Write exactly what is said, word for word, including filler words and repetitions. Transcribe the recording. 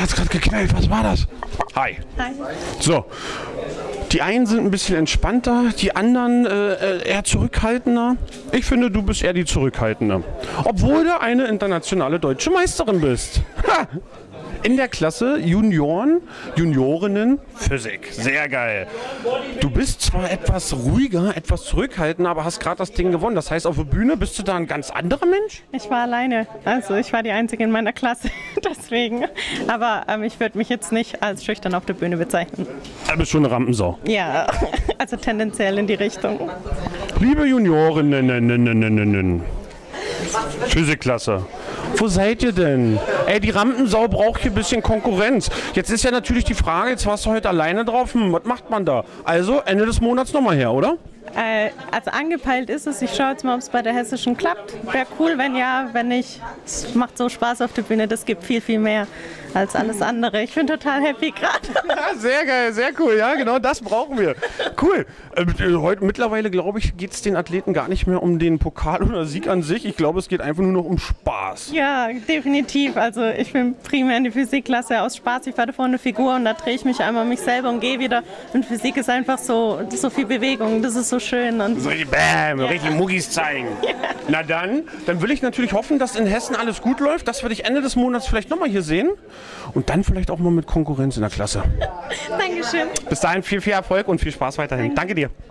da hat's gerade geknallt. Was war das? Hi. Hi. So. Die einen sind ein bisschen entspannter, die anderen äh, eher zurückhaltender. Ich finde, du bist eher die Zurückhaltende. Obwohl du eine internationale deutsche Meisterin bist. Ha! In der Klasse Junioren, Juniorinnen Physik. Sehr geil. Du bist zwar etwas ruhiger, etwas zurückhaltender, aber hast gerade das Ding gewonnen. Das heißt, auf der Bühne bist du da ein ganz anderer Mensch? Ich war alleine. Also ich war die Einzige in meiner Klasse. Deswegen. Aber ähm, ich würde mich jetzt nicht als schüchtern auf der Bühne bezeichnen. Du bist schon eine Rampensau. Ja, also tendenziell in die Richtung. Liebe Juniorinnen, Physikklasse. Wo seid ihr denn? Ey, die Rampensau braucht hier ein bisschen Konkurrenz. Jetzt ist ja natürlich die Frage, jetzt warst du heute alleine drauf, hm, was macht man da? Also Ende des Monats nochmal her, oder? Äh, also angepeilt ist es. Ich schaue jetzt mal, ob es bei der Hessischen klappt. Wäre cool, wenn ja, wenn nicht. Es macht so Spaß auf der Bühne, das gibt viel, viel mehr als alles andere. Ich bin total happy gerade. Ja, sehr geil, sehr cool. Ja, genau das brauchen wir. Cool. Äh, heute mittlerweile, glaube ich, geht es den Athleten gar nicht mehr um den Pokal oder Sieg an sich. Ich glaube, es geht einfach nur noch um Spaß. Ja, definitiv. Also ich bin primär in die Physikklasse aus Spaß. Ich fahre vorne eine Figur und da drehe ich mich einmal um mich selber und gehe wieder. Und Physik ist einfach so, so viel Bewegung. Das ist so schön. Und so richtig Bäm, ja. Richtig Muggis zeigen. Ja. Na dann, dann will ich natürlich hoffen, dass in Hessen alles gut läuft, dass wir dich Ende des Monats vielleicht nochmal hier sehen. Und dann vielleicht auch mal mit Konkurrenz in der Klasse. Dankeschön. Bis dahin viel, viel Erfolg und viel Spaß weiterhin. Danke dir.